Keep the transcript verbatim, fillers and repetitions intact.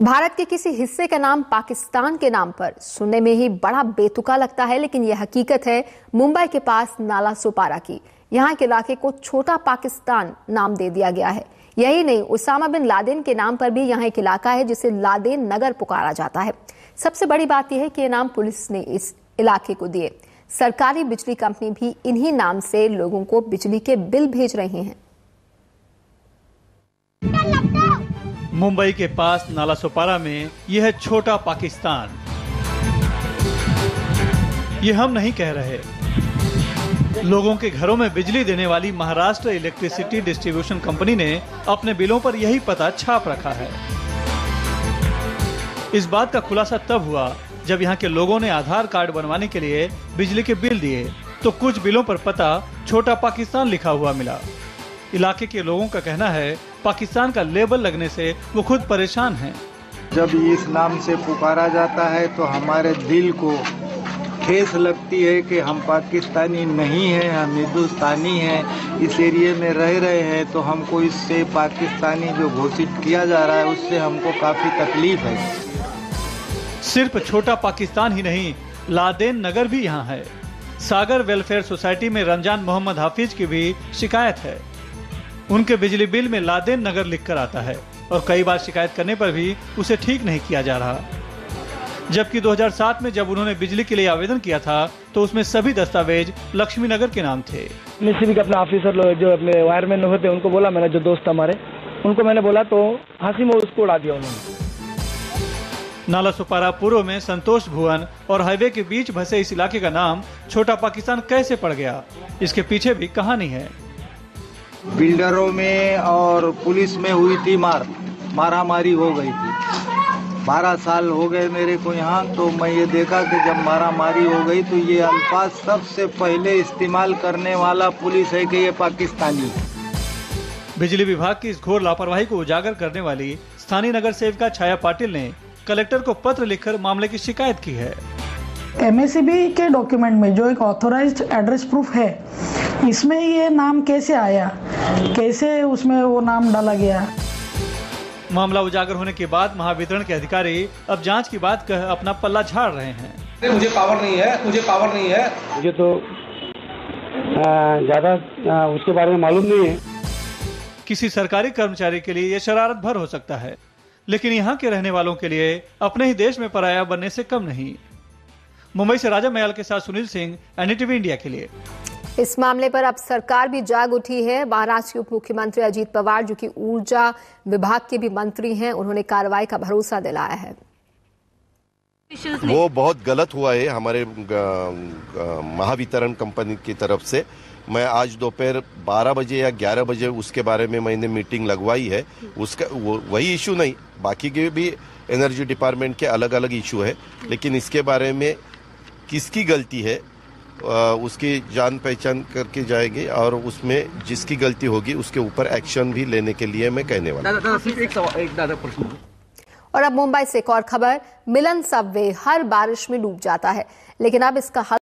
भारत के किसी हिस्से का नाम पाकिस्तान के नाम पर सुनने में ही बड़ा बेतुका लगता है, लेकिन यह हकीकत है मुंबई के पास नाला सोपारा की। यहाँ के इलाके को छोटा पाकिस्तान नाम दे दिया गया है। यही नहीं, उसामा बिन लादेन के नाम पर भी यहाँ एक इलाका है जिसे लादेन नगर पुकारा जाता है। सबसे बड़ी बात यह है कि यह नाम पुलिस ने इस इलाके को दिए। सरकारी बिजली कंपनी भी इन्हीं नाम से लोगों को बिजली के बिल भेज रही हैं। मुंबई के पास नाला सोपारा में यह है छोटा पाकिस्तान। ये हम नहीं कह रहे, लोगों के घरों में बिजली देने वाली महाराष्ट्र इलेक्ट्रिसिटी डिस्ट्रीब्यूशन कंपनी ने अपने बिलों पर यही पता छाप रखा है। इस बात का खुलासा तब हुआ जब यहाँ के लोगों ने आधार कार्ड बनवाने के लिए बिजली के बिल दिए तो कुछ बिलों पर पता छोटा पाकिस्तान लिखा हुआ मिला। इलाके के लोगों का कहना है पाकिस्तान का लेबल लगने से वो खुद परेशान हैं। जब इस नाम से पुकारा जाता है तो हमारे दिल को ठेस लगती है कि हम पाकिस्तानी नहीं हैं, हम हिंदुस्तानी हैं। इस एरिए में रह रहे हैं तो हमको इससे पाकिस्तानी जो घोषित किया जा रहा है उससे हमको काफ़ी तकलीफ है। सिर्फ छोटा पाकिस्तान ही नहीं, लादेन नगर भी यहाँ है। सागर वेलफेयर सोसाइटी में रमजान मोहम्मद हाफिज की भी शिकायत है। उनके बिजली बिल में लादेन नगर लिखकर आता है और कई बार शिकायत करने पर भी उसे ठीक नहीं किया जा रहा। जबकि दो हज़ार सात में जब उन्होंने बिजली के लिए आवेदन किया था तो उसमें सभी दस्तावेज लक्ष्मी नगर के नाम थे। सिविक अपना ऑफिसर लोग जो अपने वायरमैन होते उनको बोला, मैंने जो दोस्त हमारे उनको मैंने बोला तो हंसी में उसको उड़ा दिया उन्होंने। नाला सोपारा पूर्व में संतोष भुवन और हाईवे के बीच बसे इस इलाके का नाम छोटा पाकिस्तान कैसे पड़ गया, इसके पीछे भी कहानी है। बिल्डरों में और पुलिस में हुई थी मार मारा मारी हो गई थी। बारह साल हो गए मेरे को यहाँ, तो मैं ये देखा कि जब मारा मारी हो गई तो ये अल्फाज सबसे पहले इस्तेमाल करने वाला पुलिस है कि ये पाकिस्तानी है। बिजली विभाग की इस घोर लापरवाही को उजागर करने वाली स्थानीय नगर सेविका छाया पाटिल ने कलेक्टर को पत्र लिखकर मामले की शिकायत की है। एमएसईबी के डॉक्यूमेंट में जो एक ऑथराइज्ड एड्रेस प्रूफ है, इसमें ये नाम कैसे आया, कैसे उसमें वो नाम डाला गया। मामला उजागर होने के बाद महावितरण के अधिकारी अब जांच की बात कह अपना पल्ला झाड़ रहे हैं। मुझे पावर नहीं है, मुझे पावर नहीं है, मुझे तो ज्यादा उसके बारे में मालूम नहीं है। किसी सरकारी कर्मचारी के लिए ये शरारत भर हो सकता है, लेकिन यहाँ के रहने वालों के लिए अपने ही देश में पराया बनने से कम नहीं। मुंबई से राजा मयाल के साथ सुनील सिंह, एनडीटीवी इंडिया के लिए। इस मामले पर अब सरकार भी जाग उठी है। महाराष्ट्र के उप मुख्यमंत्री अजीत पवार, जो कि ऊर्जा विभाग के भी मंत्री हैं, उन्होंने कार्रवाई का भरोसा दिलाया है। वो बहुत गलत हुआ है हमारे महावितरण कंपनी की तरफ से। मैं आज दोपहर बारह बजे या ग्यारह बजे उसके बारे में मैंने मीटिंग लगवाई है। उसका वो, वही इशू नहीं, बाकी के भी एनर्जी डिपार्टमेंट के अलग अलग इशू है, लेकिन इसके बारे में किसकी गलती है उसकी जान पहचान करके जाएंगे और उसमें जिसकी गलती होगी उसके ऊपर एक्शन भी लेने के लिए मैं कहने वाला हूं। और अब मुंबई से एक और खबर। मिलन सबवे हर बारिश में डूब जाता है, लेकिन अब इसका